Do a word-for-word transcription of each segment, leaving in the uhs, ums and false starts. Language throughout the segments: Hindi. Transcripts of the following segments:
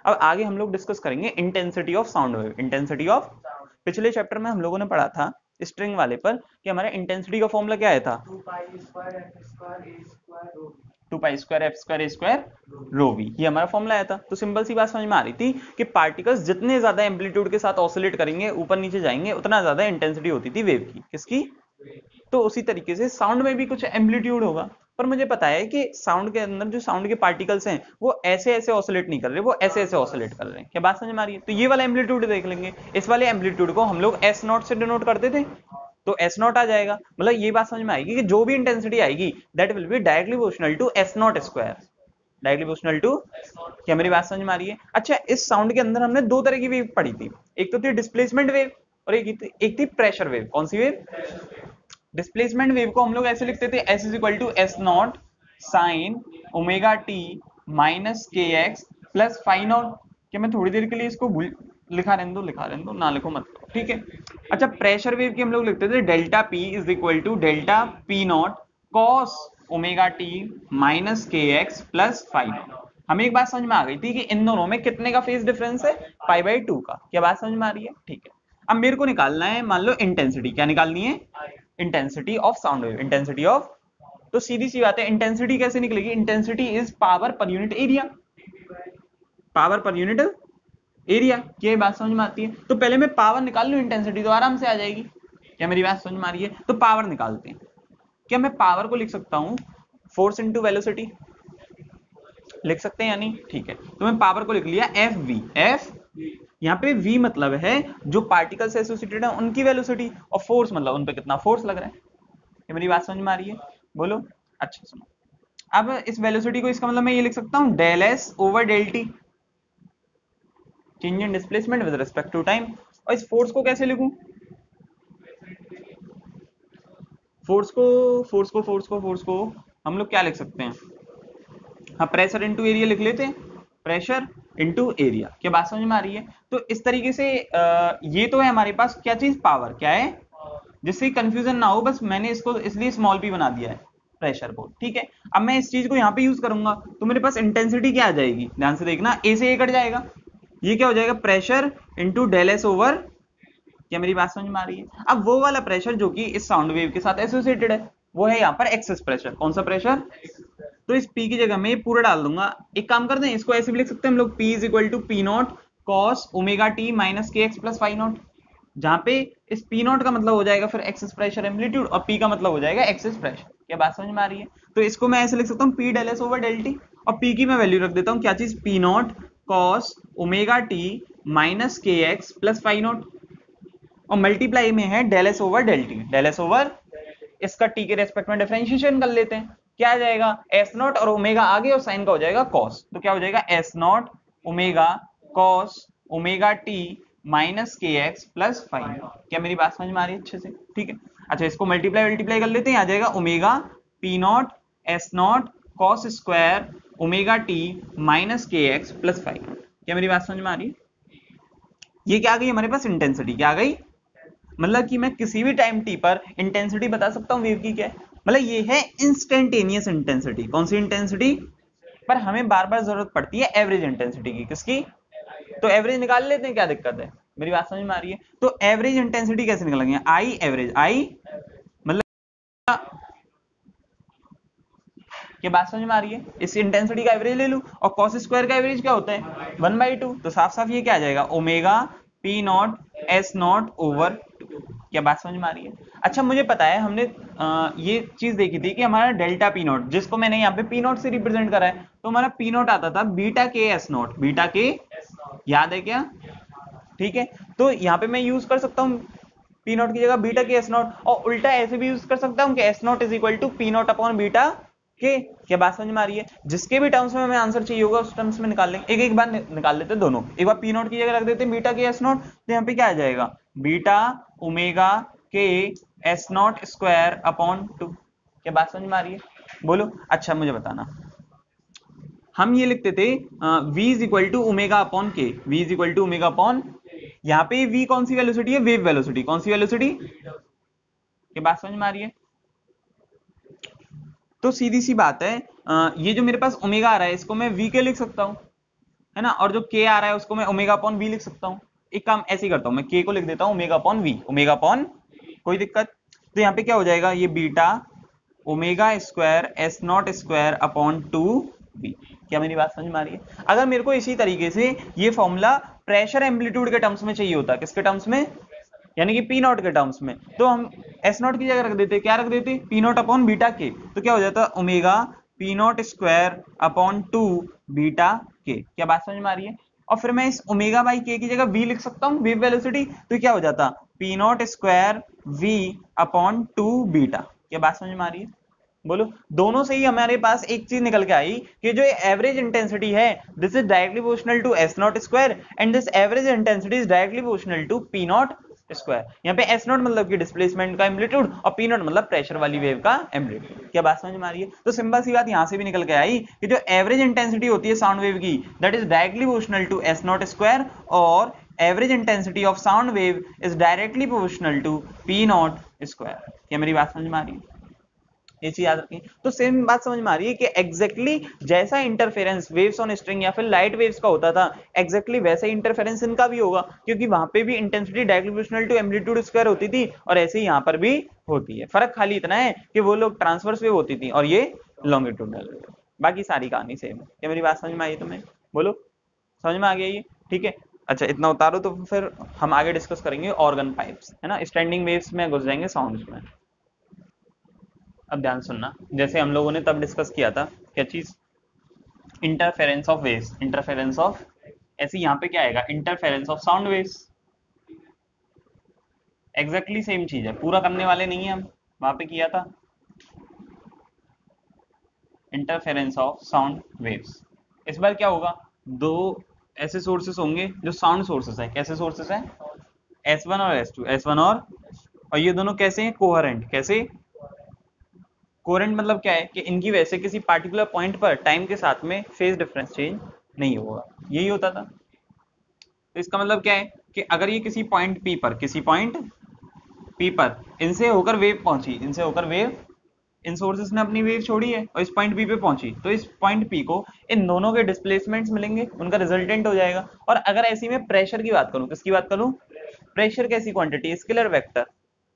अब आगे हम लोग डिस्कस करेंगे intensity of sound wave. Intensity of, पिछले चैप्टर में हम लोगों ने पढ़ा था स्ट्रिंग वाले पर कि हमारा इंटेंसिटी का फॉर्मूला क्या आया था, two pi square f square A square rho v, ये हमारा फॉर्मूला आया था। तो सिंपल सी बात समझ में आ रही थी कि पार्टिकल्स जितने ज्यादा एम्पलीट्यूड के साथ ऑसिलेट करेंगे, ऊपर नीचे जाएंगे, उतना ज्यादा इंटेंसिटी होती थी वेव की। किसकी? तो उसी तरीके से साउंड में भी कुछ एम्पलीट्यूड होगा, पर मुझे पता है कि साउंड के अंदर जो साउंड के पार्टिकल्स हैं वो ऐसे ऐसे ऑसिलेट नहीं कर रहे, वो ऐसे ऐसे ऑसिलेट कर रहे हैं। क्या बात समझ में आ रही है? तो ये वाला एम्पलीट्यूड देख लेंगे। इस वाले एम्पलीट्यूड को हम लोग एस नॉट से डिनोट करते थे, तो एस नॉट आ जाएगा। मतलब ये बात समझ में आएगी कि जो भी इंटेंसिटी आएगी that will be directly proportional to S naught square, directly proportional to. क्या मेरी बात समझ में आ रही है? अच्छा, इस साउंड के अंदर हमने दो तरह की वेव पढ़ी थी, एक तो थी डिस्प्लेसमेंट वेव और एक एक थी प्रेशर वेव। कौन सी वेव? डिस्प्लेसमेंट वेव को हम लोग ऐसे लिखते थे, S is equal to S naught sine omega t minus k x plus phi naught. क्या मैं थोड़ी देर के लिए इसको भूल लिखा रहने दो, लिखा रहने दो, ना लिखो मत, ठीक है। अच्छा, प्रेशर वेव की हम लोग लिखते थे delta P is equal to delta P naught cos omega t minus k x plus phi naught. हमें एक बात समझ में आ गई थी कि इन दोनों में कितने का फेज डिफरेंस है, पाई बाई टू का। क्या बात समझ में आ रही है? ठीक है। अब मेरे को निकालना है, मान लो इंटेंसिटी। क्या निकालनी है? Intensity of sound wave, intensity of. तो सीधी सी बात है, इंटेंसिटी कैसे निकलेगी? Intensity is power per unit area, power per unit area. क्या बात समझ में आती है? तो पहले मैं पावर निकाल लूं, इंटेंसिटी तो आराम से आ जाएगी। क्या मेरी बात समझ में आ रही है? तो पावर निकालते हैं। क्या मैं पावर को लिख सकता हूं फोर्स इंटू वेलोसिटी? लिख सकते हैं या नहीं? ठीक है, तो मैं पावर को लिख लिया एफ वी। एफ, यहाँ पे v मतलब है जो पार्टिकल से एसोसिएटेड है उनकी वेलोसिटी, और फोर्स मतलब उन पे कितना फोर्स लग रहा है। ये मेरी बात समझ में आ रही है? बोलो। अच्छा सुनो, अब इस वेलोसिटी को, इसका मतलब मैं ये लिख सकता हूं del s over del t, change in displacement with respect to time. और इस फोर्स को कैसे लिखूं? फोर्स को फोर्स को फोर्स को फोर्स को हम लोग क्या लिख सकते हैं? हाँ, प्रेशर इनटू एरिया लिख लेते हैं, प्रेशर इनटू एरिया। क्या बात समझ में आ रही है? तो इस तरीके से आ, ये तो है हमारे पास क्या चीज, पावर। क्या है? जिससे कंफ्यूजन ना हो, बस मैंने इसको इसलिए स्मॉल पी बना दिया है प्रेशर को, ठीक है। अब मैं इस चीज को यहाँ पे यूज करूंगा तो मेरे पास इंटेंसिटी क्या आ जाएगी, ध्यान से देखना, ए से ए कट जाएगा, ये क्या हो जाएगा, pressure into del s over. क्या मेरी बात समझ में आ रही है? अब वो वाला प्रेशर जो कि इस साउंड वेव के साथ एसोसिएटेड है वो है यहाँ पर एक्सेस प्रेशर। कौन सा प्रेशर? तो इस P की जगह मैं ये पूरा डाल दूंगा। एक काम करते हैं, इसको ऐसे भी लिख सकते हैं हम लोग, P is equal to p naught cos omega t minus k x plus phi naught, जहां पे इस P नॉट का मतलब हो जाएगा फिर एक्सेस प्रेशर एम्पलीट्यूड और P का मतलब हो जाएगा एक्सेस प्रेशर। क्या बात समझ में आ रही है? तो इसको मैं ऐसे लिख सकता हूँ P del s over del t, और P की मैं वैल्यू रख देता हूँ क्या चीज, P naught cos omega t minus k x plus phi naught, और मल्टीप्लाई में है del s over del t, del s over, इसका टी के रेस्पेक्ट में डिफरेंशिएशन कर लेते हैं। क्या आ जाएगा, एस नॉट और ओमेगा आगे और साइन का हो जाएगा कॉस, तो क्या हो जाएगा s naught omega cos omega t minus k x plus phi. क्या मेरी बात समझ में आ रही है अच्छे से? ठीक है। अच्छा, इसको मल्टीप्लाई मल्टीप्लाई कर लेते हैं, आ जाएगा omega p naught s naught cos square omega t minus k x plus phi. क्या मेरी बात समझ में आ रही है? ये क्या आ गई हमारे पास, इंटेंसिटी। क्या आ गई? मतलब कि मैं किसी भी टाइम टी पर इंटेंसिटी बता सकता हूँ वेव की। क्या है? मतलब ये है इंस्टेंटेनियस इंटेंसिटी। कौन सी इंटेंसिटी? पर हमें बार बार जरूरत पड़ती है एवरेज इंटेंसिटी की। किसकी? तो एवरेज निकाल लेते हैं, क्या दिक्कत है? मेरी बात समझ में आ रही है? तो एवरेज इंटेंसिटी कैसे निकालेंगे, आई एवरेज, आई मतलब क्या बात समझ में आ रही है? इस इंटेंसिटी का एवरेज ले लूं, और कॉस स्क्वायर का एवरेज क्या होता है, वन बाई टू, तो साफ साफ ये क्या आ जाएगा, omega p naught s naught over two. क्या बात समझ में आ रही है? अच्छा, मुझे पता है हमने आ, ये चीज देखी थी कि हमारा डेल्टा पी नॉट, जिसको मैंने यहाँ पे पी नॉट से रिप्रेजेंट करा है, तो हमारा पी नॉट आता था बीटा के एस नॉट, बीटा के, याद है क्या? ठीक है, तो यहाँ पे मैं यूज कर सकता हूँ पी नॉट की जगह बीटा के एस नॉट, और उल्टा ऐसे भी यूज कर सकता हूँ कि s naught is equal to p naught upon beta k. क्या बात समझ में आ रही है? जिसके भी टर्म्स में हमें आंसर चाहिए होगा उस टर्म्स में निकाल लेंगे, एक एक बार निकाल लेते हैं दोनों। एक बार पी नॉट की जगह रख देते हैं बीटा के एस नॉट, तो यहाँ पे क्या आ जाएगा, beta omega k s naught square upon two. क्या बात समझ में आ रही है? बोलो। अच्छा, मुझे बताना, हम ये लिखते थे v is equal to omega upon k, v is equal to omega upon, यहाँ पे v कौन सी वेलोसिटी है, वेव वेलोसिटी। कौन सी वेलोसिटी? ये बात समझ में आ रही है? तो सीधी सी बात है, आ, ये जो मेरे पास ओमेगा आ रहा है इसको मैं v के लिख सकता हूं, है ना, और जो k आ रहा है उसको मैं ओमेगा अपॉन v लिख सकता हूँ। एक काम ऐसे ही करता हूँ, मैं k को लिख देता हूँ omega upon v, omega upon, कोई दिक्कत? तो यहाँ पे क्या हो जाएगा, ये beta omega square s naught square upon two v. क्या मेरी बात समझ में आ रही है? अगर मेरे को इसी तरीके से ये फॉर्मूला प्रेशर एम्पलीट्यूड के टर्म्स में चाहिए होता, किसके टर्म्स में, यानी कि पी नॉट के टर्म्स में, तो हम एस नॉट की जगह रख देते, क्या रख देते, पी नॉट अपॉन बीटा के। तो क्या हो जाता, omega p naught square upon two beta k. क्या बात समझ में आ रही है? और फिर मैं इस ओमेगा बाई के की जगह v लिख सकता हूँ, वेव वेलोसिटी, तो क्या हो जाता, p naught square v upon two beta. क्या बात समझ में आ रही है? बोलो, दोनों से ही हमारे पास एक चीज निकल के आई कि जो एवरेज इंटेंसिटी है this is directly proportional to S naught square and this average intensity is directly proportional to p naught square. यहाँ पे एस नॉट मतलब कि डिस्प्लेसमेंट का एम्पलीट्यूड और पी नॉट मतलब प्रेशर वाली वेव का एम्पलीट्यूड। क्या बात समझ में आ रही है? तो सिंपल सी बात यहां से भी निकल के आई कि जो एवरेज इंटेंसिटी होती है साउंड वेव की that is directly proportional to S naught square और average intensity of sound wave is directly proportional to p naught square. क्या मेरी बात समझ में आ रही है? ये चीज याद रखिए। तो सेम बात समझ में आ रही है कि एग्जैक्टली exactly जैसा इंटरफेरेंस वेव्स ऑन स्ट्रिंग या फिर लाइट वेव्स का होता था एग्जैक्टली exactly वैसा इंटरफेरेंस इनका भी होगा, क्योंकि वहां पे भी intensity directly proportional to amplitude square होती थी और ऐसे ही यहाँ पर भी होती है। फर्क खाली इतना है कि वो लोग ट्रांसवर्स वेव होती थी और ये लॉन्गिट्यूडनल वेव, बाकी सारी कहानी सेम है। क्या मेरी बात समझ में आई तुम्हें? बोलो, समझ में आ गया ये? ठीक है, अच्छा इतना उतारो तो फिर हम आगे डिस्कस करेंगे ऑर्गन पाइप्स, है ना, स्टैंडिंग वेव्स में घुस जाएंगे साउंड्स में। अब ध्यान सुनना, जैसे हम लोगों ने तब डिस्कस किया था क्या चीज, interference of waves, interference of, ऐसे यहाँ पे क्या आएगा, interference of sound waves. Exactly same चीज है, पूरा करने वाले नहीं है हम, वहां पे किया था इंटरफेरेंस ऑफ साउंड वेव्स। इस बार क्या होगा, दो ऐसे सोर्सेस होंगे जो साउंड सोर्सेस है। कैसे सोर्सेस है, एस वन और एस टू, एस वन और और ये दोनों कैसे हैं, कोहेरेंट। कैसे कोहेरेंट मतलब क्या है कि इनकी वजह से किसी पार्टिकुलर पॉइंट पर टाइम के साथ में फेज डिफरेंस चेंज नहीं होगा, यही होता था। तो इसका मतलब क्या है कि अगर ये किसी पॉइंट पी पर, किसी पॉइंट पी पर इनसे होकर वेव पहुंची, इनसे होकर वेव, इन सोर्सेस ने अपनी वेव छोड़ी है और इस पॉइंट पी पे पहुंची, तो इस पॉइंट पी को इन दोनों के डिस्प्लेसमेंट्स मिलेंगे, उनका रिजल्टेंट हो जाएगा। और अगर ऐसी में प्रेशर की बात करूं, किसकी बात करूं, प्रेशर कैसी quantity, scalar vector,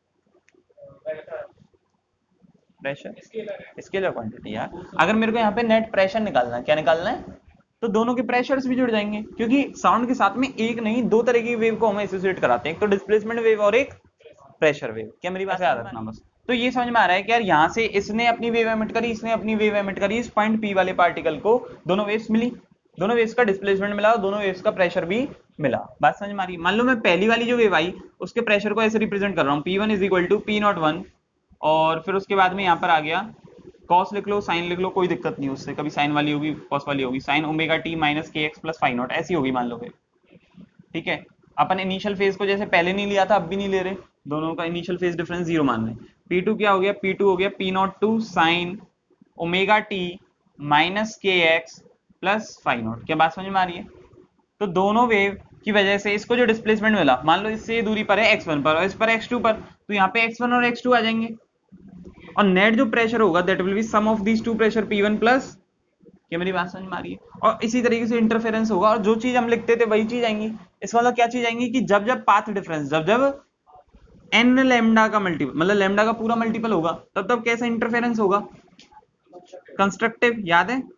pressure scalar quantity. यार अगर मेरे को यहाँ पे नेट प्रेशर निकालना है, क्या निकालना है, तो दोनों के प्रेशर्स भी जुड़ जाएंगे, क्योंकि साउंड के साथ में एक नहीं दो तरह की वेव को हम एसोसिएट कराते हैं, एक तो डिस्प्लेसमेंट वेव और एक प्रेशर वेव। क्या मेरी बात याद रखना बस। तो ये समझ में आ रहा है कि यार यहाँ से इसने अपनी वेव एमिट करी, इसने अपनी वेव एमिट करी, इस पॉइंट पी वाले पार्टिकल को दोनों वेव्स मिली, दोनों वेव्स का डिस्प्लेसमेंट मिला और दोनों वेव्स का प्रेशर भी मिला। बात समझ में आ रही है? मान लो मैं पहली वाली जो वेव आई उसके प्रेशर को ऐसे रिप्रेजेंट कर रहा हूँ, p one is equal to p naught one, और फिर उसके बाद में यहाँ पर आ गया कॉस लिख लो, साइन लिख लो, कोई दिक्कत नहीं उससे, कभी साइन वाली होगी कॉस वाली होगी, sine omega t minus k x plus phi naught ऐसी होगी मान लो। ठीक है, अपन इनिशियल फेज को जैसे पहले नहीं लिया था अब भी नहीं ले रहे, दोनों का इनिशियल फेज डिफरेंस जीरो मान रहे। पी टू क्या हो गया, पी टू हो गया p naught two sine omega t minus k x plus phi naught. क्या बात समझ में आ रही है? तो दोनों वेव की वजह से इसको जो डिस्प्लेसमेंट मिला, मान लो इससे दूरी पर है एक्स वन पर और इस पर एक्स टू पर, तो यहाँ पे एक्स वन और एक्स टू आ जाएंगे और नेट जो प्रेशर होगा that will be sum of these two pressure p one plus. क्या मेरी बात समझ में आ रही है? और इसी तरीके से इंटरफेरेंस होगा और जो चीज हम लिखते थे वही चीज आएंगी। इसका मतलब क्या चीज आएंगी कि जब जब पाथ डिफरेंस, जब जब एन लैम्डा का मल्टीपल, मतलब लैम्डा का पूरा मल्टीपल होगा, तब तब कैसा इंटरफेरेंस होगा, कंस्ट्रक्टिव, याद है।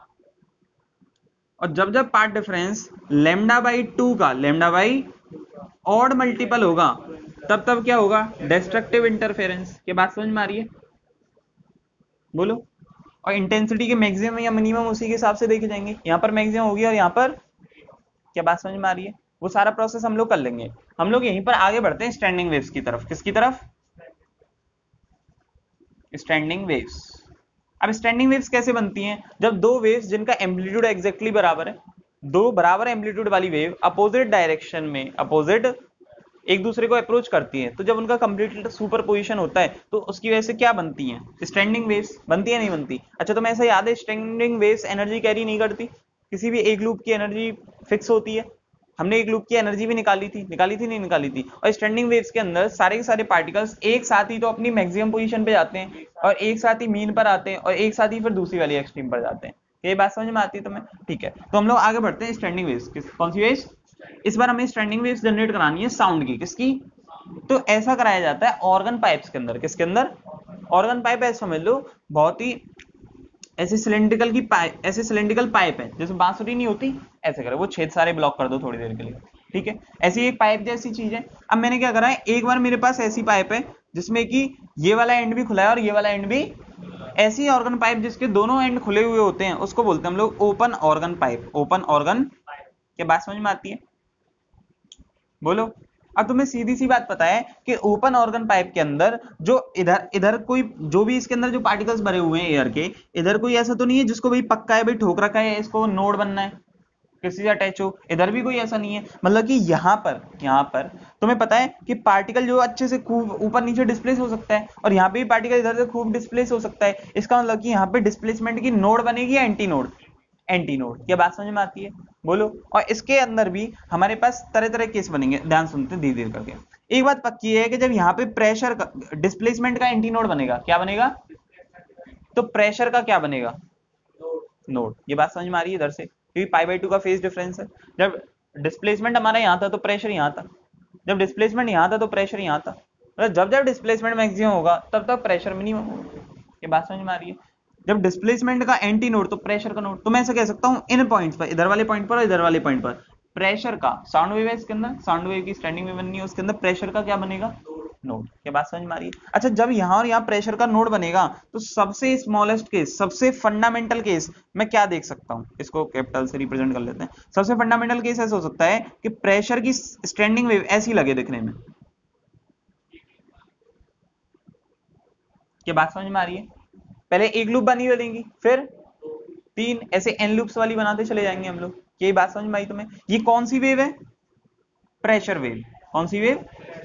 और जब जब path difference lambda by two का, लैम्डा बाई ऑड मल्टीपल होगा, तब तब क्या होगा, डिस्ट्रक्टिव इंटरफेरेंस। के बात समझ में आ रही है? बोलो। और इंटेंसिटी के मैक्सिमम या मिनिमम उसी के हिसाब से देखे जाएंगे, यहाँ पर मैक्सिमम होगी और यहाँ पर, क्या बात समझ में आ रही है? वो सारा प्रोसेस हम लोग कर लेंगे। हम लोग यहीं पर आगे बढ़ते हैं स्टैंडिंग वेव्स की तरफ। किसकी तरफ? Standing waves. अब स्टैंडिंग वेव्स कैसे बनती हैं? जब दो वेव्स जिनका एम्पलीट्यूड एग्जैक्टली बराबर है, दो बराबर एम्पलीट्यूड वाली वेव अपोजिट डायरेक्शन में, अपोजिट एक दूसरे को अप्रोच करती है, तो जब उनका कंप्लीट सुपरपोजिशन होता है तो उसकी वजह से क्या बनती हैं, स्टैंडिंग वेव्स बनती है, नहीं बनती? अच्छा तुम्हें ऐसा याद है स्टैंडिंग वेव्स एनर्जी कैरी नहीं करती, किसी भी एक लूप की एनर्जी फिक्स होती है। हमने एक लूप की एनर्जी भी निकाली थी, निकाली थी नहीं निकाली थी? और स्टैंडिंग वेव्स के अंदर सारे के सारे पार्टिकल्स एक साथ ही तो अपनी मैक्सिमम पोजीशन पे जाते हैं और एक साथ ही मीन पर आते हैं और एक साथ ही फिर दूसरी वाली एक्सट्रीम पर जाते हैं। ये बात समझ में आती है तुम्हें? ठीक है, तो हम लोग आगे बढ़ते हैं। स्टैंडिंग वेव्स, किस कौन सी वेव्स? इस बार हमें स्टैंडिंग वेव्स जनरेट करानी है साउंड की। किसकी? तो ऐसा कराया जाता है ऑर्गन पाइप्स के अंदर। किसके अंदर? Organ pipe. ऐसे समझ लो, बहुत ही ऐसे सिलेंड्रिकल की पाइप, ऐसे सिलेंड्रिकल पाइप है जैसे बांसुरी नहीं होती, ऐसे करो, वो छेद सारे ब्लॉक कर दो थोड़ी देर के लिए। ठीक है, ऐसी एक पाइप जैसी चीज है। अब मैंने क्या करा है, एक बार मेरे पास ऐसी पाइप है जिसमें कि ये वाला एंड भी खुला है और ये वाला एंड भी, ऐसी ऑर्गन पाइप जिसके दोनों एंड खुले हुए होते हैं उसको बोलते हैं हम लोग open organ pipe. Open organ, क्या बात समझ में आती है? बोलो। अब तुम्हें सीधी सी बात पता है कि ओपन ऑर्गन पाइप के अंदर जो इधर इधर कोई जो भी इसके अंदर जो पार्टिकल्स भरे हुए हैं एयर के, इधर कोई ऐसा तो नहीं है जिसको भाई पक्का है भाई ठोक रखा है इसको नोड बनना है किसी से अटैच हो, इधर भी कोई ऐसा नहीं है। मतलब कि यहाँ पर यहाँ पर तुम्हें पता है कि पार्टिकल जो अच्छे से खूब ऊपर नीचे डिस्प्लेस हो सकता है और यहाँ पे भी पार्टिकल इधर से खूब डिस्प्लेस हो सकता है। इसका मतलब कि यहाँ पे डिस्प्लेसमेंट की नोड बनेगी या एंटी नोड? Anti node. क्या बात समझ में आती है? बोलो। और इसके अंदर भी हमारे पास तरह तरह केस बनेंगे, ध्यान सुनते धीरे धीरे करके। एक बात पक्की है कि जब यहाँ पे प्रेशर का डिस्प्लेसमेंट का एंटी नोड बनेगा, क्या बनेगा? तो प्रेशर का क्या बनेगा? नोड। ये बात समझ में आ रही है इधर से, क्योंकि पाई बाई टू का फेज डिफरेंस है। जब डिस्प्लेसमेंट हमारा यहाँ था तो प्रेशर यहाँ था, जब डिस्प्लेसमेंट यहाँ था तो प्रेशर यहाँ था। मतलब जब जब डिस्प्लेसमेंट मैक्सिमम होगा तब तक प्रेशर मिनिमम होगा। ये बात समझ में आ रही है? जब डिस्प्लेसमेंट का एंटी नोड तो प्रेशर का नोड। तो मैं ऐसा कह सकता हूँ इन पॉइंट्स पर, इधर वाले पॉइंट पर और इधर वाले पॉइंट पर प्रेशर का, साउंड वेव है इसके अंदर, साउंड वेव की स्टैंडिंग वेव बननी है, उसके अंदर प्रेशर का क्या बनेगा? नोड। क्या बात समझ में आ रही है? अच्छा, जब यहां और यहां प्रेशर का नोड बनेगा तो सबसे स्मॉलेस्ट केस, सबसे फंडामेंटल केस मैं क्या देख सकता हूं? इसको कैपिटल से रिप्रेजेंट कर लेते हैं। सबसे फंडामेंटल केस ऐसा हो सकता है कि प्रेशर की स्टैंडिंग वेव ऐसी लगे दिखने में। क्या बात समझ में आ रही है? पहले एक लूप बनी बनेगी, फिर तीन, ऐसे एन लूप्स वाली बनाते चले जाएंगे हम लोग। ये बात समझ में आई तुम्हें? ये कौन सी वेव है? Pressure wave. कौन सी वेव?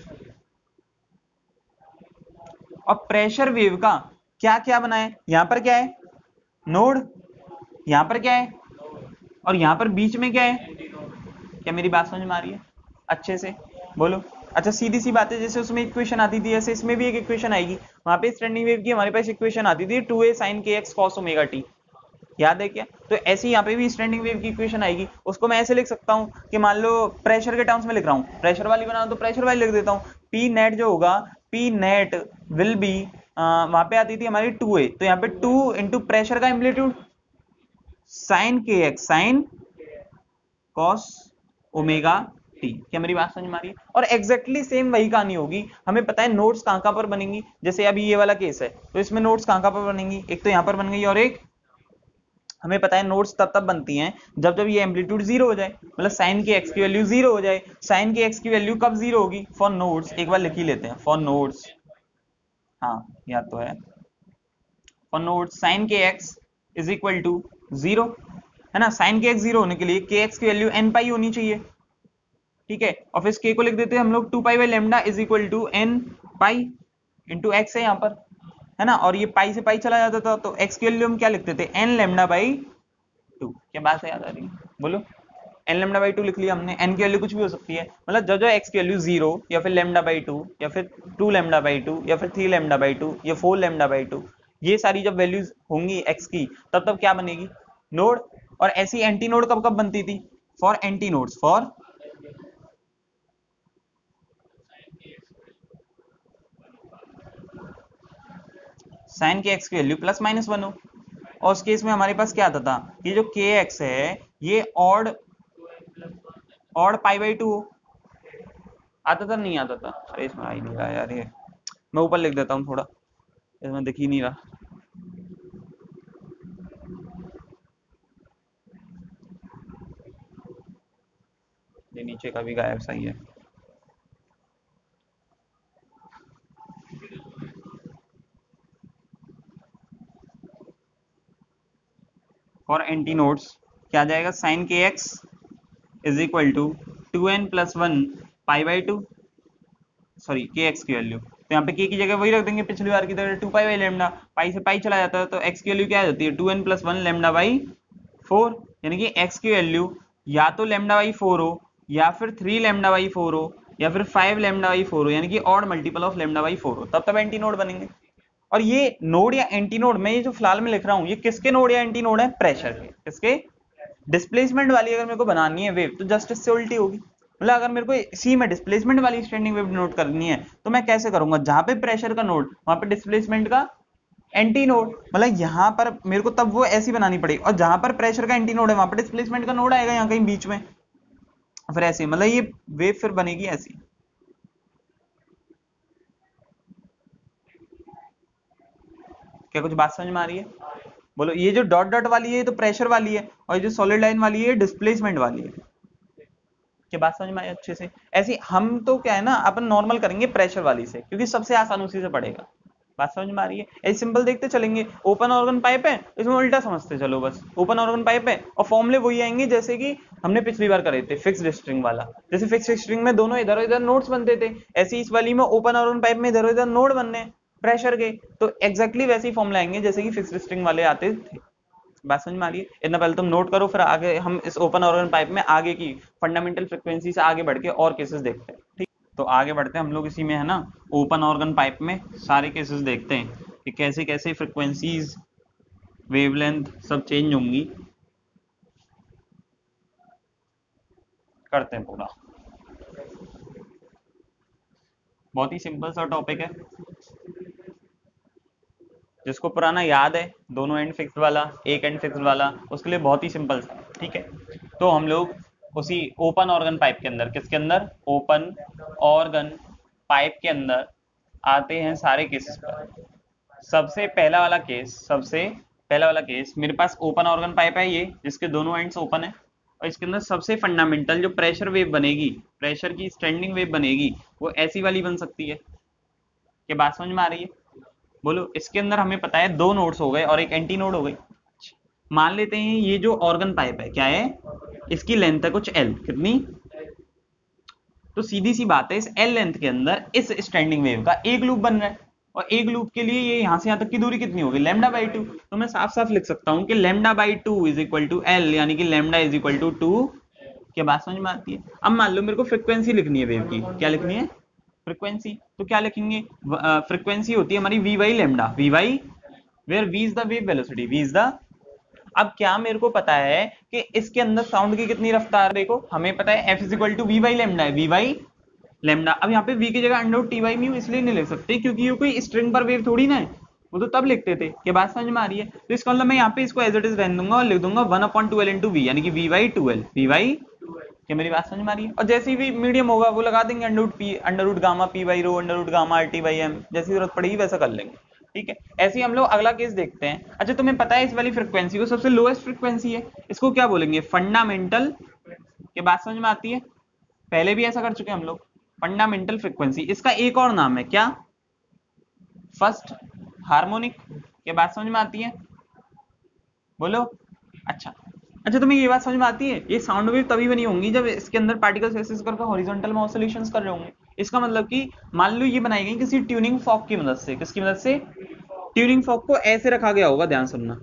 और प्रेशर वेव का क्या क्या बना है? यहां पर क्या है? नोड। यहां पर क्या है? और यहां पर बीच में क्या है? क्या मेरी बात समझ में आ रही है अच्छे से? बोलो। अच्छा, सीधी सी बात है, जैसे उसमें इक्वेशन आती थी ऐसे इसमें भी एक इक्वेशन आएगी। वहां पे स्टैंडिंग वेव की हमारे पास इक्वेशन आती थी two a sine k x cos omega t, याद है क्या? तो ऐसे यहाँ पे भी स्टैंडिंग वेव की इक्वेशन आएगी। उसको मैं ऐसे लिख सकता हूँ कि मान लो प्रेशर के टर्म्स में लिख रहा हूँ, प्रेशर वाली बनाना तो प्रेशर वाली लिख देता हूँ। पी नेट जो होगा, पी नेट विल बी, वहां पे आती थी हमारी टू ए, तो यहाँ पे टू इंटू प्रेशर का amplitude sine k x sine cos omega t. क्या मेरी बात समझ में आ रही है? और एग्जैक्टली exactly सेम वही कहानी होगी। हमें पता है नोट्स कहां कहां पर बनेंगी। जैसे अभी ये वाला केस है तो इसमें नोट्स कहां कहां पर बनेंगी, एक तो यहां पर बन गई और एक हमें पता है नोट्स तब तब बनती हैं जब जब ये एम्पलीट्यूड जीरो हो जाए, मतलब साइन की एक्स की वैल्यू जीरो हो जाए। साइन की एक्स की वैल्यू कब जीरो होगी? फॉर नोट्स, एक बार लिख ही लेते हैं फॉर नोट्स, हाँ याद तो है। For nodes sine k x is equal to zero, है ना। साइन के एक्स जीरो होने के लिए के एक्स की वैल्यू एन पाई होनी चाहिए, ठीक है। और फिर के को लिख देते हैं हम लोग two pi by lambda is equal to n pi into x है यहाँ पर, है ना। और ये पाई से पाई चला जाता था तो एक्स की वैल्यू हम क्या लिखते थे? N lambda by two. क्या बात है याद आ रही है? बोलो। एन लेमडा बाई टू लिख लिया हमने। एन की वैल्यू कुछ भी हो सकती है, मतलब जब जो एक्स की वैल्यू जीरो या फिर लेमडा बाई टू या फिर टू लेमडा बाई टू या फिर थ्री लेमडा बाई टू या फोर लेमडा बाई टू, ये सारी जब वैल्यूज होंगी एक्स की तब तब क्या बनेगी? नोड। और ऐसी एंटी नोड कब कब बनती थी? For antinodes, for sine k x की वैल्यू प्लस माइनस वन हो। और उस केस में हमारे पास क्या आता था? ये जो के एक्स है ये odd odd pi by two हो। आता था नहीं आता था? अरे इसमें आ ही नहीं रहा यार, ये मैं ऊपर लिख देता हूँ थोड़ा, इसमें दिख ही नहीं रहा। ये नीचे का भी गायब सही है। फॉर एंटी नोड्स क्या आ जाएगा? Sine k x is equal to two N plus one pi by two, sorry k x की वैल्यू, तो यहाँ पे के की जगह वही रख देंगे पिछली बार की तरह two pi by lambda. Pi से पाई चला जाता है तो एक्स की वैल्यू क्या आ जाती है? Two N plus one lambda by four. यानी कि एक्स की वैल्यू या तो लेमडा बाई फोर हो या फिर थ्री लेमडा बाई फोर हो या फिर फाइव लेमडा बाई फोर हो, यानी कि odd multiple of lambda by four हो, तब तब एंटी नोड बनेंगे। और ये नोड या एंटी नोड, मैं ये जो फिलहाल में लिख रहा हूं, ये किसके नोड या एंटी नोड है? प्रेशर के। किसके? डिस्प्लेसमेंट वाली अगर मेरे को बनानी है वेव तो जस्ट इससे उल्टी होगी। मतलब अगर मेरे को इसी में डिस्प्लेसमेंट वाली स्टैंडिंग वेव नोट करनी है तो मैं कैसे करूंगा? जहां पे प्रेशर का नोड वहां पे डिस्प्लेसमेंट का एंटी नोड, मतलब यहां पर मेरे को तब वो ऐसी बनानी पड़ेगी, और जहां पर प्रेशर का एंटी नोड है वहां पर डिस्प्लेसमेंट का नोड आएगा यहाँ कहीं बीच में, फिर ऐसे मतलब ये वेव फिर बनेगी ऐसी। क्या कुछ बात समझ में आ रही है? बोलो। ये जो डॉट डॉट वाली है ये तो प्रेशर वाली है, और ये जो सॉलिड लाइन वाली है डिस्प्लेसमेंट वाली है। क्या बात समझ में आई अच्छे से? ऐसी हम तो क्या है ना, अपन नॉर्मल करेंगे प्रेशर वाली से, क्योंकि सबसे आसान उसी से पड़ेगा। बात समझ में आ रही है? ऐसे सिंपल देखते चलेंगे। ओपन ऑर्गन पाइप है, इसमें उल्टा समझते चलो बस। ओपन ऑर्गन पाइप है और फॉर्मूले वही आएंगे जैसे कि हमने पिछली बार करे थे फिक्स्ड स्ट्रिंग वाला। जैसे फिक्स्ड स्ट्रिंग में दोनों इधर इधर नोड्स बनते थे, ऐसे इस वाली में ओपन ऑर्गन पाइप में इधर इधर नोड बनने प्रेशर के, तो एग्जैक्टली वैसे ही फॉर्मूला आएंगे जैसे कि फिक्स्ड स्ट्रिंग वाले आते थे। बात समझ में आ रही है? इतना पहले तुम नोट करो, फिर आगे हम इस ओपन ऑर्गन पाइप में आगे की फंडामेंटल फ्रीक्वेंसी से आगे बढ़ के और केसेस देखते हैं। ठीक, तो आगे बढ़ते हैं हम लोग इसी में, है ना। ओपन ऑर्गन पाइप में सारे केसेस देखते हैं कि कैसे कैसे फ्रीक्वेंसीज, वेवलेंथ सब चेंज होंगी। करते हैं पूरा। बहुत ही सिंपल सा टॉपिक है, जिसको पुराना याद है, दोनों एंड फिक्स्ड वाला, एक एंड फिक्स्ड वाला, उसके लिए बहुत ही सिंपल सा। ठीक है, तो हम लोग उसी ओपन ऑर्गन पाइप के अंदर, किसके अंदर? ओपन ऑर्गन पाइप के अंदर आते हैं सारे केसेस पर। सबसे पहला वाला केस, सबसे पहला वाला केस, मेरे पास ओपन ऑर्गन पाइप है ये, जिसके दोनों एंड्स ओपन है, और इसके अंदर सबसे फंडामेंटल जो प्रेशर वेव बनेगी, प्रेशर की स्टैंडिंग वेव बनेगी, वो ऐसी वाली बन सकती है। क्या बात समझ में आ रही है? बोलो। इसके अंदर हमें पता है दो नोड्स हो गए और एक एंटी नोड हो गई। मान लेते हैं ये जो ऑर्गन पाइप है क्या है, इसकी लेंथ है कुछ एल, कितनी? तो सीधी सी बात है, इस एल लेंथ के अंदर इस स्टैंडिंग वेव का एक लूप बन रहा है, और एक लूप के लिए ये यहां से यहां तक की दूरी कितनी होगी? Lambda by two. तो मैं साफ साफ लिख सकता हूं कि lambda by two is equal to L, यानी कि lambda is equal to two. क्या बात समझ में आती है? अब मान लो मेरे को फ्रीक्वेंसी लिखनी है वेव की। क्या लिखनी है? फ्रीक्वेंसी। तो क्या लिखेंगे? फ्रीक्वेंसी होती है हमारी v by lambda, v by, where v is the wave velocity, v is the. अब क्या मेरे को पता है कि इसके अंदर साउंड की कितनी रफ्तार? देखो हमें पता है f is equal to we by lambda है, वी बाई लेमडा। अब यहाँ पे वी की जगह अंडर टी बाई म्यू इसलिए नहीं लिख सकते क्योंकि ये कोई स्ट्रिंग पर वेव थोड़ी ना है, वो तो तब लिखते थे। क्या बात समझ में आ रही है? तो इसका मतलब मैं यहाँ पे इसको एज इट इज रहने दूंगा और लिख दूंगा one upon two l into v, यानी कि v by two l, v by. क्या मेरी बात समझ में आ रही है? और जैसे भी मीडियम होगा वो लगा देंगे under root p, under root gamma p by rho, under root gamma r t by m, जैसी जरूरत पड़ेगी वैसा कर लेंगे। ठीक है, ऐसे ही हम लोग अगला केस देखते हैं। अच्छा तुम्हें पता है इस वाली फ्रीक्वेंसी को सबसे लोएस्ट फ्रीक्वेंसी है, इसको क्या बोलेंगे? फंडामेंटल। क्या बात समझ में आती है? पहले भी ऐसा कर चुके हैं हम लोग। फंडामेंटल फ्रीक्वेंसी, इसका एक और नाम है क्या? First harmonic. क्या बात समझ में आती है? बोलो। अच्छा, अच्छा तुम्हें ये बात समझ में आती है, ये साउंड वेव तभी बनी होंगी जब इसके अंदर पार्टिकल्स ऐसे करके हॉरिजॉन्टल में ऑसिलेशंस कर रहे होंगे। इसका मतलब कि मान लो ये बनाई गई किसी ट्यूनिंग फॉक की मदद से। किसकी मदद से? ट्यूनिंग फॉक को ऐसे रखा गया होगा, ध्यान सुनना,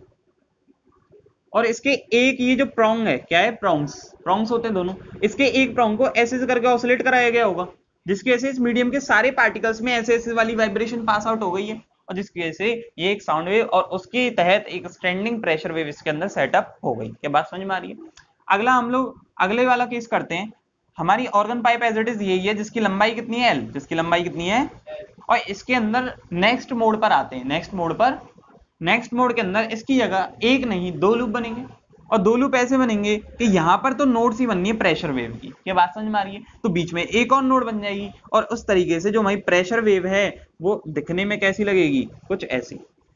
और इसके एक ये जो प्रोंग है, क्या है? प्रोंग्स, प्रोंग्स होते हैं दोनों, इसके एक प्रोंग को ऐसे ऐसे करके ऑसिलेट कराया गया होगा, जिसकी वजह से इस मीडियम के सारे पार्टिकल्स में ऐसे ऐसे वाली वाइब्रेशन पास आउट हो गई है, और जिसकी वजह से ये एक साउंड वेव और उसके तहत एक स्टैंडिंग प्रेशर वेव इसके अंदर सेटअप हो गई। क्या बात समझ में आ रही है? अगला हम लोग अगले वाला केस करते हैं। हमारी organ pipe as it is यही है, जिसकी लंबाई कितनी है? एल, जिसकी लंबाई कितनी है? और इसके अंदर नेक्स्ट मोड पर आते हैं, नेक्स्ट मोड पर, नेक्स्ट मोड के अंदर इसकी जगह एक नहीं दो लूप बनेंगे, और दो लूप ऐसे बनेंगे कि यहां पर तो नोड सी बननी है प्रेशर वेव की। क्या बात समझ में आ रही है? तो बीच में एक और नोड बन जाएगी, और उस तरीके से जो हमारी प्रेशर वेव है वो दिखने में कैसी लगेगी? कुछ ऐसी।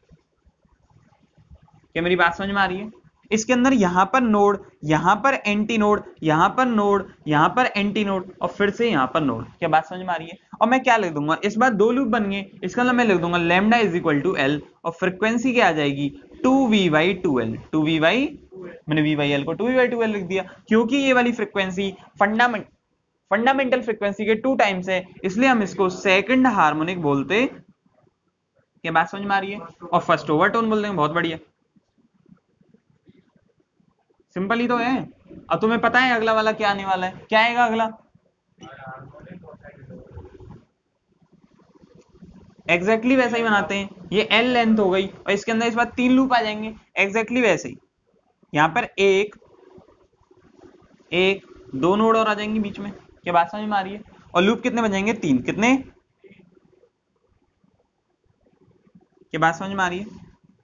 क्या मेरी बात समझ में आ रही है? इसके अंदर यहां पर नोड, यहां पर एंटी नोड, यहां पर नोड, यहां पर एंटी नोड, और फिर से यहां पर नोड। क्या बात समझ में आ रही है? और मैं क्या लिख दूंगा इस बार? दो लूप बन गए, इसका मतलब मैं लिख दूंगा lambda is equal to L, और फ्रीक्वेंसी क्या आ जाएगी? Two we by two L, two we by, मैंने वी बाई एल को two we by two L लिख दिया, क्योंकि ये वाली फ्रीक्वेंसी फंडामेंट फंडामेंटल फ्रीक्वेंसी के टू टाइम्स है, इसलिए हम इसको सेकंड हार्मोनिक बोलते। क्या बात समझ में आ रही है? और फर्स्ट ओवरटोन बोल देंगे, बहुत बढ़िया, सिंपल ही तो है। अब तुम्हें पता है अगला वाला क्या आने वाला है? क्या आएगा अगला? एग्जैक्टली exactly वैसा ही बनाते हैं। ये एल लेंथ हो गई और इसके अंदर इस बार तीन लूप आ जाएंगे एग्जैक्टली वैसे ही। यहाँ पर एक एक दो नोड और आ जाएंगे बीच में। क्या बात समझ में आ रही है? और लूप कितने बन जाएंगे? तीन। कितने? क्या बात समझ में आ रही है?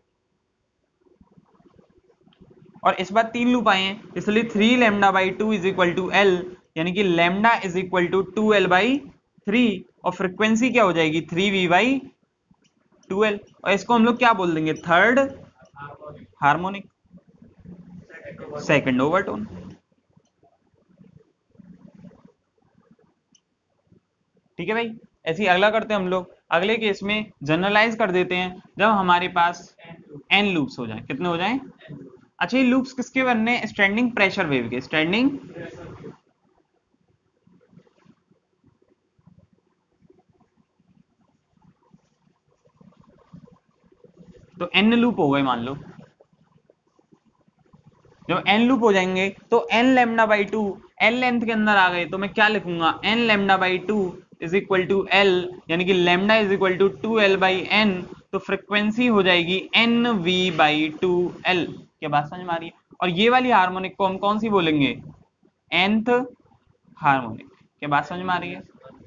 और इस बार तीन लूप आए हैं इसलिए three lambda by two is equal to L, यानी कि lambda is equal to two L by three, और फ्रिक्वेंसी क्या हो जाएगी? Three V by two L. और इसको हम लोग क्या बोल देंगे? Third harmonic, second overtone. ठीक है भाई। ऐसे ही अगला करते हैं हम लोग। अगले केस में जनरलाइज कर देते हैं जब हमारे पास एन लूप्स हो जाए। कितने हो जाएं? अच्छा, ये लूप्स किसके बनने? स्टैंडिंग प्रेशर वेव के। स्टैंडिंग तो एन लूप हो गए मान लो। जब एन लूप हो जाएंगे तो N lambda by two, L length के अंदर आ गए तो मैं क्या लिखूंगा? N lambda by two is equal to L, यानी कि lambda is equal to two L by N. तो फ्रिक्वेंसी हो जाएगी N V by two L. क्या बात समझ में आ रही है? और ये वाली हार्मोनिक को हम कौन सी बोलेंगे? Nth harmonic. क्या बात समझ में आ रही है?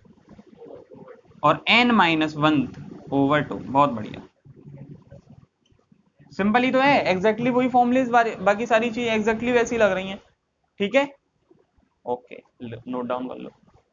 और N minus one over two. बहुत बढ़िया, सिंपल ही तो है। एग्जैक्टली वही फॉर्मूलेस, बाकी सारी चीज एग्जैक्टली वैसी लग रही हैं। ठीक है, ओके, नोट डाउन कर लो।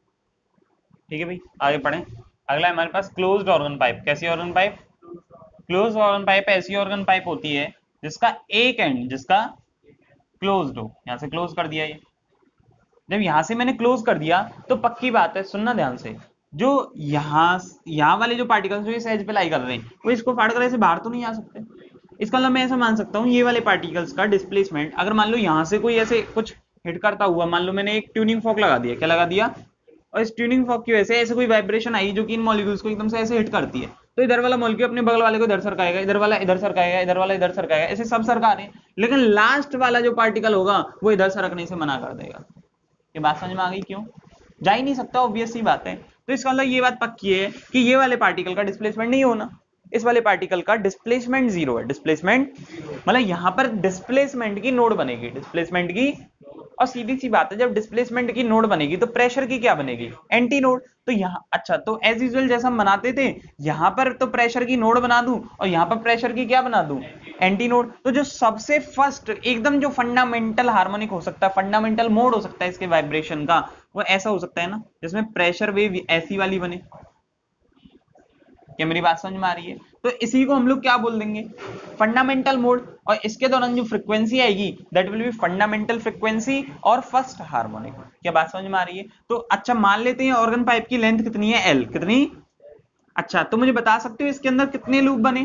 ठीक है भाई, आगे पढ़ें। अगला हमारे पास क्लोज्ड ऑर्गन पाइप। कैसी organ pipe? Closed organ pipe ऐसी ऑर्गन पाइप होती है जिसका एक एंड जिसका क्लोज्ड हो। यहां से क्लोज कर दिया ये। जब यहां से मैंने क्लोज कर दिया तो पक्की बात है, सुनना ध्यान से, जो यहाँ यहाँ वाले जो पार्टिकल्स जो इस एज पे लाई कर रहे हैं वो इसको फाड़ कर ऐसे बाहर तो नहीं आ सकते। इसका मतलब मैं ऐसा मान सकता हूँ ये वाले पार्टिकल्स का डिस्प्लेसमेंट, अगर मान लो यहाँ से कोई ऐसे कुछ हिट करता हुआ, मान लो मैंने एक ट्यूनिंग फॉर्क लगा दिया। क्या लगा दिया? और इस ट्यूनिंग फॉर्क की वजह से ऐसे कोई वाइब्रेशन आई जो कि इन मॉलिक्यूल्स को एकदम से ऐसे हिट करती है, तो इधर वाला मॉलिक्यूल अपने बगल वाले को इधर सरकाएगा, इधर वाला इधर सरकाएगा, इधर वाला इधर सरकाएगा, ऐसे सब सरका रहे हैं, लेकिन लास्ट वाला जो पार्टिकल होगा वो इधर सरकने से मना कर देगा। ये बात समझ में आ गई? क्यों? जा ही नहीं सकता, ऑब्वियस सी बात है। तो इसका मतलब ये बात पक्की है कि ये वाले पार्टिकल का डिस्प्लेसमेंट नहीं होना, इस वाले पार्टिकल का डिस्प्लेसमेंट जीरो है। डिस्प्लेसमेंट मतलब यहां पर डिस्प्लेसमेंट की नोड बनेगी, डिस्प्लेसमेंट की। और सीधी सी बात है, जब डिस्प्लेसमेंट की नोड बनेगी तो प्रेशर की क्या बनेगी? Antinode. तो यहाँ अच्छा, तो एज यूजुअल जैसा हम बनाते थे, यहां पर तो प्रेशर की नोड बना दूं और यहां पर प्रेशर की क्या बना दूं? Antinode. तो जो सबसे फर्स्ट एकदम जो फंडामेंटल हार्मोनिक हो सकता है, फंडामेंटल मोड हो सकता है इसके वाइब्रेशन का, वो ऐसा हो सकता है ना जिसमें प्रेशर वेव ऐसी वाली बने। क्या मेरी बात समझ में आ रही है? तो इसी को हम लोग क्या बोल देंगे? Fundamental mode. और इसके दौरान जो फ्रीक्वेंसी आएगी that will be fundamental frequency और फर्स्ट हार्मोनिक। क्या बात समझ में आ रही है? तो अच्छा, मान लेते हैं ऑर्गन पाइप की लेंथ कितनी है? एल। कितनी? अच्छा, तो मुझे बता सकते हो इसके अंदर कितने लूप बने?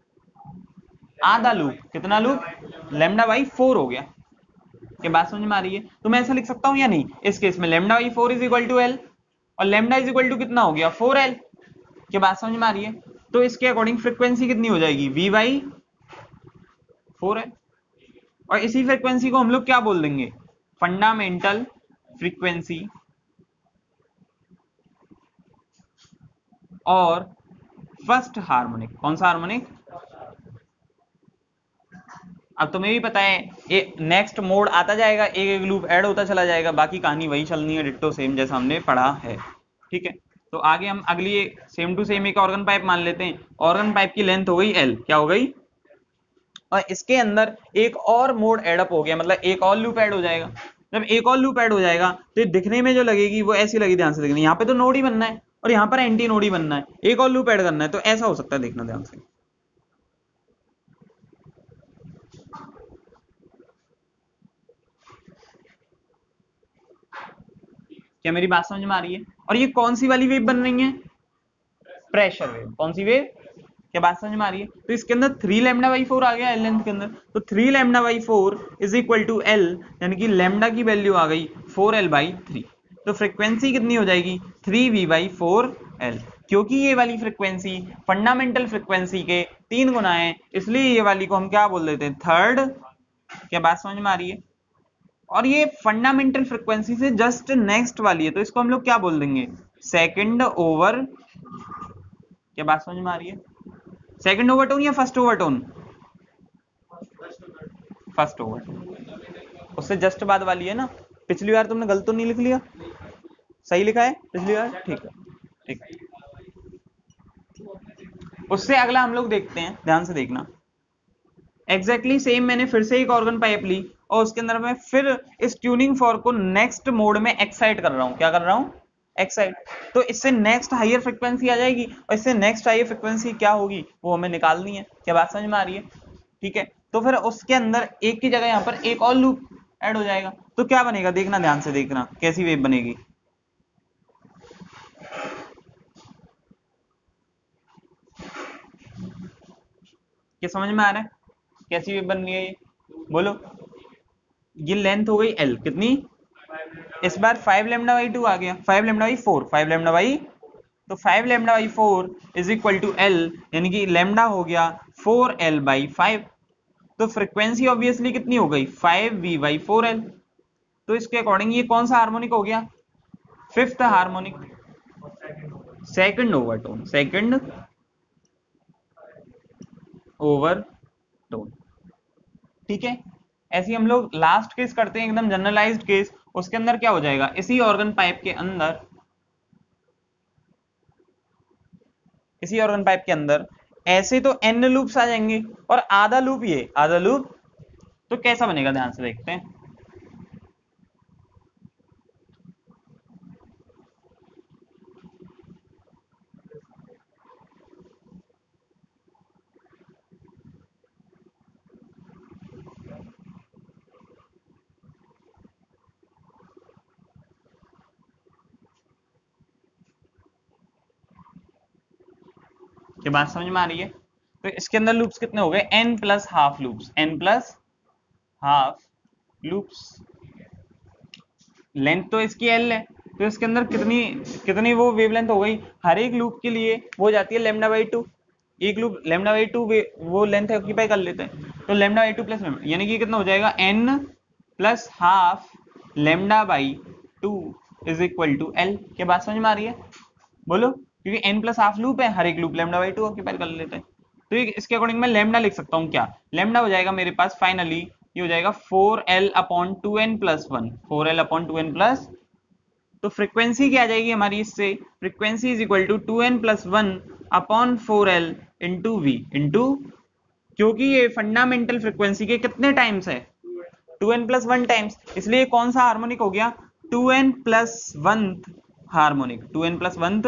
आधा लूप। कितना लूप? लेमडा बाई फोर हो गया। क्या बात समझ में आ रही है? तो मैं ऐसा लिख सकता हूं या नहीं? इस केस में lambda by four is equal to L, और लेमडा इज इक्वल टू कितना हो गया? Four L. क्या बात समझ में आ रही है? तो इसके अकॉर्डिंग फ्रीक्वेंसी कितनी हो जाएगी? वी बाई फोर है। और इसी फ्रीक्वेंसी को हम लोग क्या बोल देंगे? फंडामेंटल फ्रीक्वेंसी और फर्स्ट हार्मोनिक। कौन सा हार्मोनिक? अब तुम्हें भी पता है ये नेक्स्ट मोड आता जाएगा, एक एक लूप ऐड होता चला जाएगा, बाकी कहानी वही चलनी है, डिट्टो सेम जैसा हमने पढ़ा है। ठीक है, तो आगे हम अगली सेम टू सेम एक ऑर्गन पाइप मान लेते हैं। ऑर्गन पाइप की लेंथ हो गई एल। क्या हो गई? और इसके अंदर एक और मोड एडअप हो गया, मतलब एक और लूप ऐड हो जाएगा। जब एक और लूप ऐड हो जाएगा तो दिखने में जो लगेगी वो ऐसी लगी, ध्यान से देखना, यहाँ पे तो नोड ही बनना है और यहाँ पर एंटी नोड ही बनना है, एक और लूप ऐड करना है, तो ऐसा हो सकता है, देखना ध्यान से। क्या मेरी बात समझ में आ रही है? और ये कौन सी वाली वेव बन रही है? Pressure wave. कौन सी वेव? क्या बात समझ में आ रही है? तो इसके अंदर थ्री लेमडा बाई फोर आ गया एल लेंथ के अंदर, तो three lambda by four is equal to L, यानी कि लेमडा की वैल्यू आ गई फोर एल बाई थ्री। तो फ्रीक्वेंसी कितनी हो जाएगी? Three V by four L. क्योंकि ये वाली फ्रीक्वेंसी फंडामेंटल फ्रीक्वेंसी के तीन गुना है, इसलिए ये वाली को हम क्या बोल देते हैं? थर्ड। क्या बात समझ में आ रही है? और ये फंडामेंटल फ्रीक्वेंसी से जस्ट नेक्स्ट वाली है, तो इसको हम लोग क्या बोल देंगे? Second over. क्या बात समझ में आ रही है? सेकंड ओवरटोन या फर्स्ट ओवरटोन? फर्स्ट ओवरटोन उससे जस्ट बाद वाली है ना। पिछली बार तुमने गलत तो नहीं लिख लिया? सही लिखा है पिछली बार? ठीक है ठीक है। उससे अगला हम लोग देखते हैं, ध्यान से देखना। एग्जैक्टली exactly सेम मैंने फिर से एक ऑर्गन पाइप ली और उसके अंदर मैं फिर इस ट्यूनिंग फॉर्क को नेक्स्ट मोड में एक्साइट कर रहा हूं। क्या कर रहा हूं? एक्साइट। तो इससे नेक्स्ट हायर फ्रिक्वेंसी आ जाएगी और इससे नेक्स्ट हायर फ्रिक्वेंसी क्या होगी वो हमें निकालनी है। क्या बात समझ में आ रही है? ठीक है, तो फिर उसके अंदर एक की जगह यहां पर एक और लूप ऐड हो जाएगा। तो क्या बनेगा देखना, ध्यान से देखना कैसी वेव बनेगी। क्या समझ में आ रहा है कैसी वेव बन रही है ये? बोलो। ये लेंथ हो गई एल कितनी? इस बार फाइव लेमडा बाई टू आ गया, five lambda by four, five lambda by, तो five lambda by four is equal to L, यानी कि लेमडा हो गया फोर एल बाई फाइव। तो फ्रीक्वेंसी ऑब्वियसली कितनी हो गई? Five V by four L. तो इसके अकॉर्डिंग ये कौन सा हार्मोनिक हो गया? Fifth harmonic, second overtone, second overtone. ठीक है, ऐसे ही हम लोग लास्ट केस करते हैं, एकदम जनरलाइज्ड केस। उसके अंदर क्या हो जाएगा, इसी ऑर्गन पाइप के अंदर, इसी ऑर्गन पाइप के अंदर ऐसे तो एन लूप्स आ जाएंगे और आधा लूप, ये आधा लूप। तो कैसा बनेगा ध्यान से देखते हैं। क्या बात समझ में आ रही है? तो इसके अंदर लूप्स कितने हो गए? N plus half loops, N plus half loops. Length तो इसकी एल है, तो इसके अंदर कितनी कितनी वो वेवलेंथ हो गई? हर एक लूप के लिए वो जाती है लेमडा बाई टू। एक लूप लेमडा बाई टू वो लेंथ ऑक्यूपाई कर लेते हैं, तो lambda by two plus lambda, यानी कि कितना हो जाएगा? N plus half lambda by two is equal to L. क्या बात समझ में आ रही है? बोलो। क्योंकि एन प्लस हाफ लूप है, हर एक loop lambda by two occupy कर लेते हैं। तो इसके अकॉर्डिंग मैं लेमडा लिख सकता हूँ। क्या लेमडा हो जाएगा मेरे पास फाइनली? ये हो जाएगा four L upon two N plus one, four L upon two N plus. तो फ्रीक्वेंसी क्या आ जाएगी हमारी इससे? Frequency is equal to two N plus one upon four L into V into, क्योंकि ये फंडामेंटल फ्रीक्वेंसी के कितने टाइम्स है? Two N plus one times, इसलिए कौन सा हार्मोनिक हो गया? Two N plus one harmonic, two N plus one.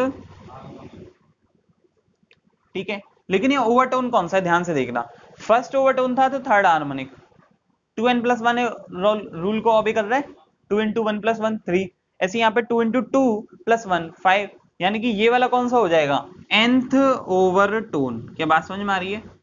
ठीक है, लेकिन ये ओवरटोन कौन सा है ध्यान से देखना। फर्स्ट ओवरटोन था तो third harmonic, two N plus one rule को ऑबे कर रहा है। Two into one plus one three, ऐसे यहाँ पे two into two plus one five, यानी कि ये वाला कौन सा हो जाएगा? nth overtone. क्या बात समझ में आ रही है?